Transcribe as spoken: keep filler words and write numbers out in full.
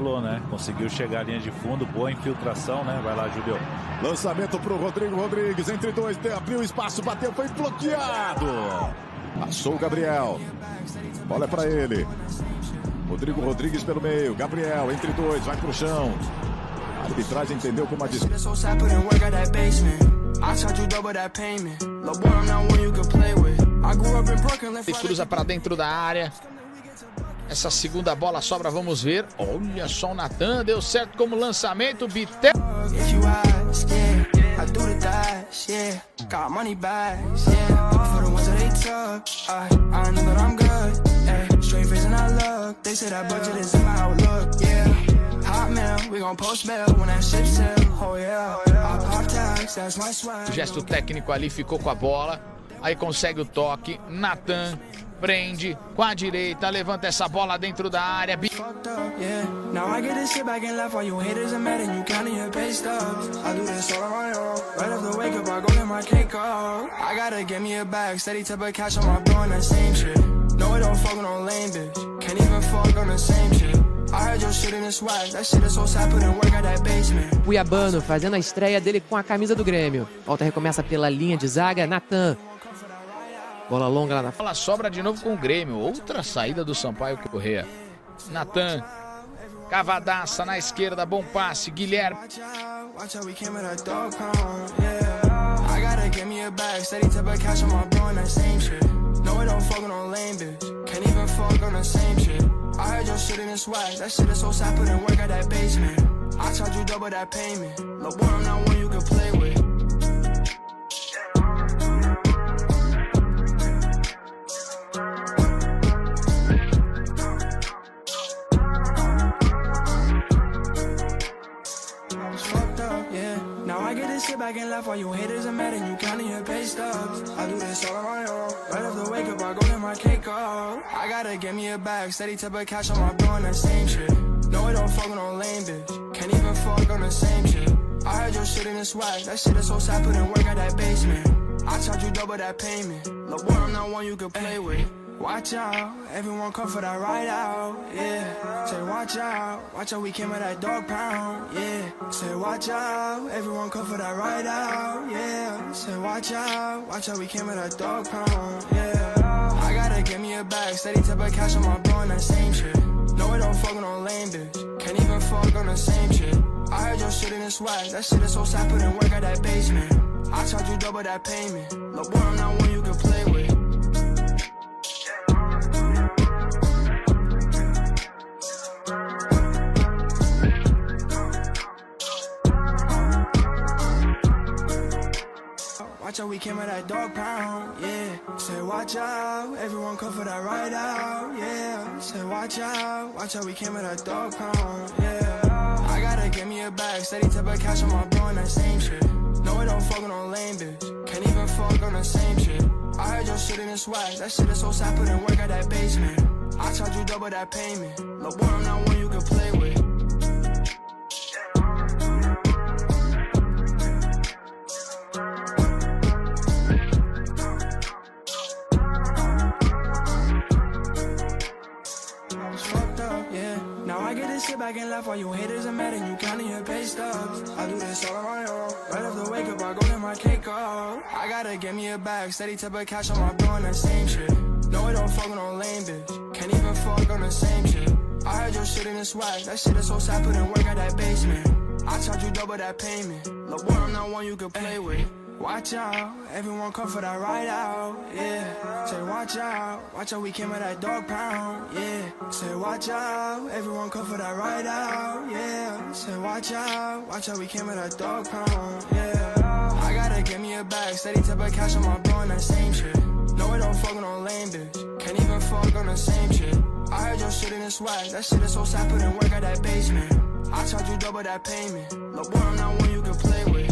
falou, né? Conseguiu chegar à linha de fundo, boa infiltração, né? Vai lá, Júlio. Lançamento pro Rodrigo Rodrigues, entre dois, abriu espaço, bateu, foi bloqueado. Passou o Gabriel. Bola é pra ele. Rodrigo Rodrigues pelo meio, Gabriel, entre dois, vai pro chão. A arbitragem entendeu como a distância. E cruza para dentro da área. Essa segunda bola sobra, vamos ver. Olha só o Natã, deu certo como lançamento. Bitel. O gesto técnico ali, ficou com a bola. Aí consegue o toque. Natã prende com a direita, levanta essa bola dentro da área. Cuiabano fazendo a estreia dele com a camisa do Grêmio. Volta recomeça pela linha de zaga, Natã. Bola longa lá na bola sobra de novo com o Grêmio. Outra saída do Sampaio Corrêa. Natã, cavadaça na esquerda, bom passe, Guilherme. Sit back and laugh while you haters are mad and you counting your pay stubs. I do this all on my own. Right off the wake up, I go get my cake off. I gotta get me a bag, steady type of cash on my bro and that same shit. No, it don't fuck with no lame bitch. Can't even fuck on the same shit. I heard your shit in the swag. That shit is so sad, put in work at that basement. I charge you double that payment. Look, boy, I'm not one you could play with. Watch out, everyone come for that ride out, yeah. Say watch out, watch out, we came with that dog pound, yeah. Say watch out, everyone come for that ride out, yeah. Say watch out, watch out, we came with that dog pound, yeah. I gotta get me a bag, steady type of cash on my bro and that same shit. No, it don't fuck with no lame bitch, can't even fuck on the same shit. I heard your shit in the swag, that shit is so sad, put in work at that basement. I charge you double that payment, look boy, I'm not one you can play with. Watch out, we came with that dog pound, yeah. Say watch out, everyone come for that ride out, yeah. Say watch out, watch out, we came with that dog pound, yeah. I gotta get me a bag, steady type of cash on my bro and that same shit. No, it don't fuck with no lame bitch, can't even fuck on the same shit. I heard your shit in the swag, that shit is so sad, put in work at that basement. I charge you double that payment, look boy, I'm not one you can play with. Sit back and laugh while you haters are mad and you counting your pay stubs. I do this all on my own. Right off the wake up, I go get my cake off. I gotta get me a bag, steady type of cash on my bro and that same shit. No, it don't fuck with no lame bitch, can't even fuck on the same shit. I heard your shit in the swag, that shit is so sad, put in work at that basement. I charge you double that payment, look boy, I'm not one you could play with. Watch out, everyone come for that ride out, yeah. Say watch out, watch out, we came with that dog pound, yeah. Say watch out, everyone come for that ride out, yeah. Say watch out, watch out, we came with that dog pound, yeah. I gotta get me a bag, steady type of cash on my bro and that same shit. No, it don't fuck with no lame bitch, can't even fuck on the same shit. I heard your shit in the swag, that shit is so sad, put in work at that basement. I charge you double that payment, look boy, I'm not one you can play with.